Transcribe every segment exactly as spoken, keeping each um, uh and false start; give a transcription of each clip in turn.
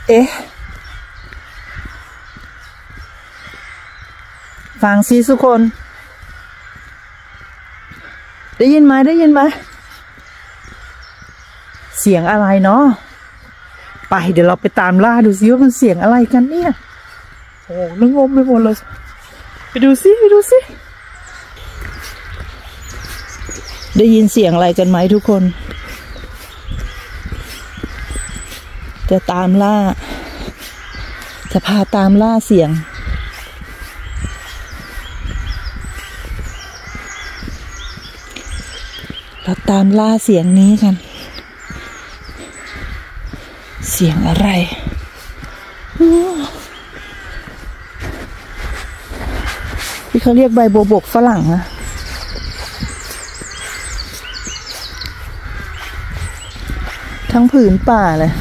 เอ๊ะฟังสิทุกคนได้ยินไหมได้ยินไหมเสียงอะไรเนาะไปเดี๋ยวเราไปตามล่าดูซิว่ามันเสียงอะไรกันเนี่ยโอ้แล้วงงไปหมดเลยไปดูซิไปดูซิได้ยินเสียงอะไรกันไหมทุกคนจะตามล่าจะพาตามล่าเสียงเราตามล่าเสียงนี้กันเสียงอะไรที่เขาเรียกใบบัวบกฝรั่งนะทั้งผืนป่าเลย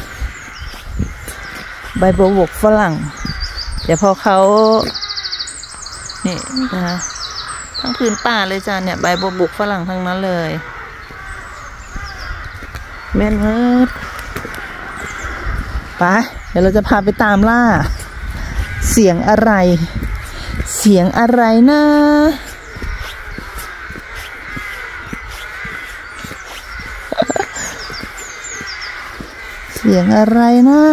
ใบบัวบกฝรั่งเดี๋ยวพอเขานี่นะทั้งผืนป่าเลยจ้ะเนี่ยใบบัวบกฝรั่งทั้งนั้นเลยแม่นเมิดไปเดี๋ยวเราจะพาไปตามล่าเสียงอะไรเสียงอะไรนะเสียงอะไรนะ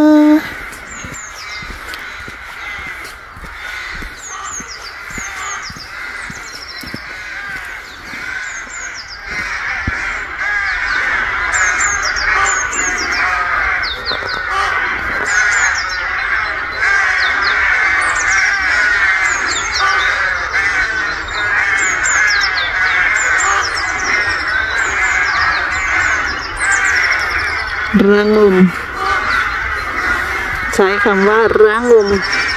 ระงมใช้คำว่าระงม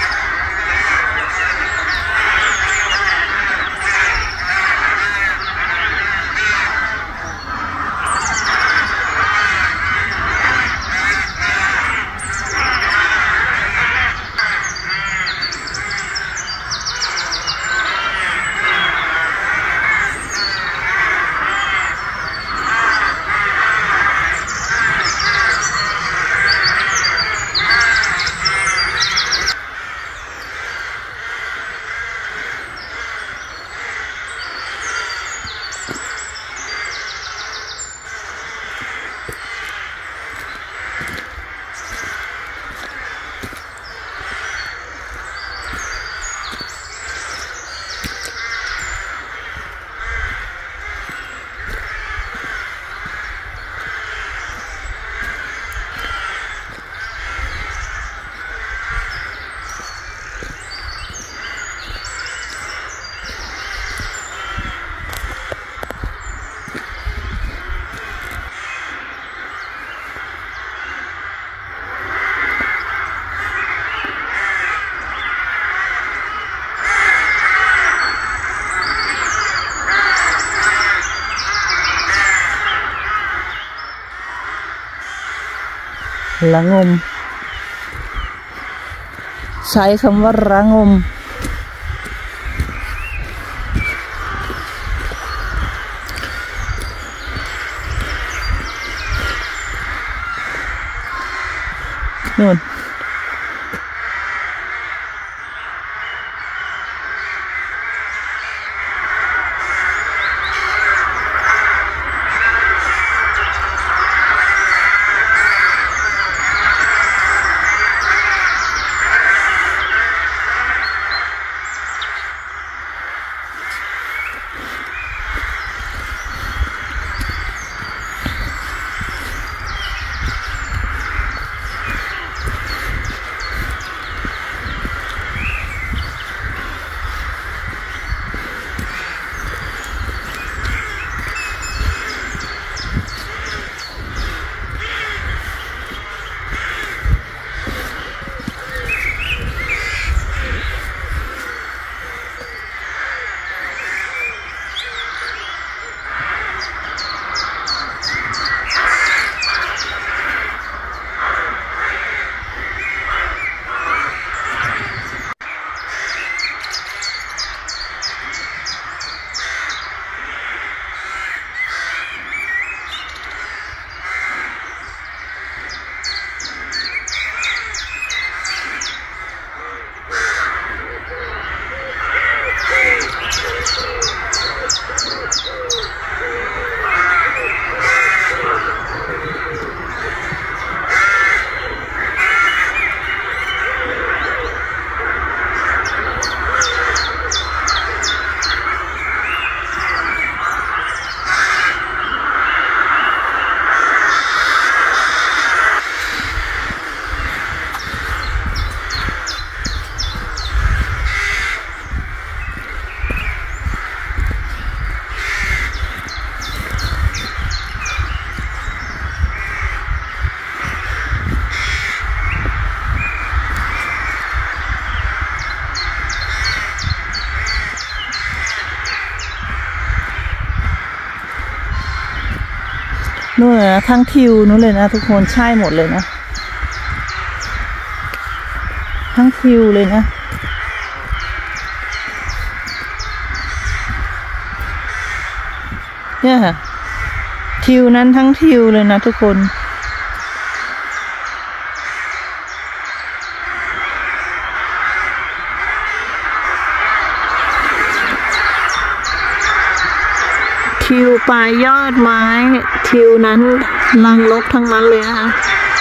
ระงมใช้คำว่าระงมนู่นอทั้งทิวนู้นเลยนะทุกคนใช่หมดเลยนะทั้งทิวเลยนะเนี่ยค่ะทิวนั้นทั้งทิวเลยนะทุกคนทิวปลายยอดไม้ทิวนั้นรังนกทั้งนั้นเลยนะคะ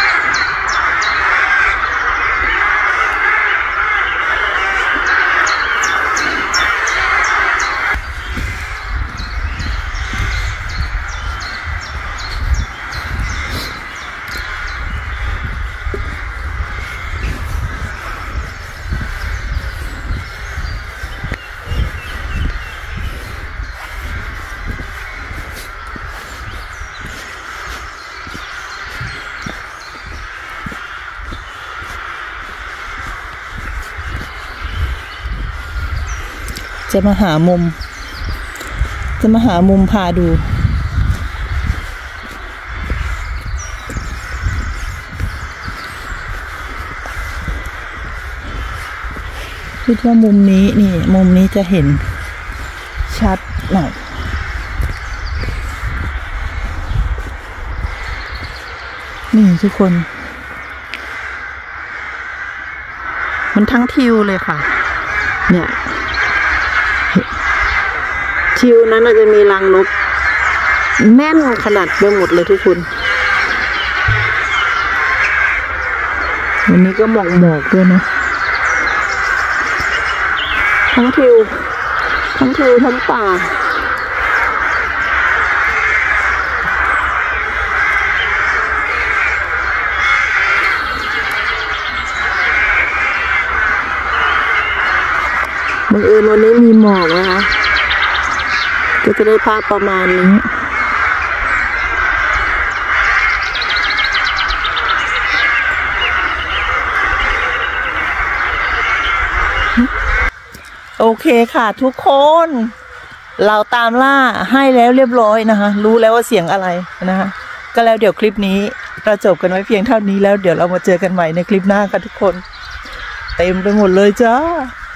จะมาหามุมจะมาหามุมพาดูคิดว่ามุมนี้นี่มุมนี้จะเห็นชัดหน่อยนี่ทุกคนมันทั้งทิวเลยค่ะเนี่ยทิวนั้นจะมีรังนกแน่นขนาดไปหมดเลยทุกคนวันนี้ก็หมอกหมอกด้วยนะทั้งทิวทั้งทิวทั้งป่าบังเอิญวันนี้มีหมอกนะคะก็จะได้ภาพประมาณนี้โอเคค่ะทุกคนเราตามล่าให้แล้วเรียบร้อยนะคะรู้แล้วว่าเสียงอะไรนะคะก็แล้วเดี๋ยวคลิปนี้เราจบกันไว้เพียงเท่านี้แล้วเดี๋ยวเรามาเจอกันใหม่ในคลิปหน้าค่ะทุกคนเต็มไปหมดเลยจ้า